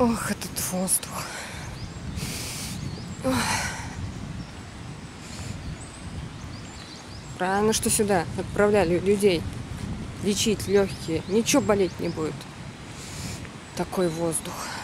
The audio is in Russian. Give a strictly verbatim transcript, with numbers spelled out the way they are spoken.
Ох, этот воздух. Ох. Правильно, что сюда отправляли людей лечить легкие. Ничего болеть не будет. Такой воздух.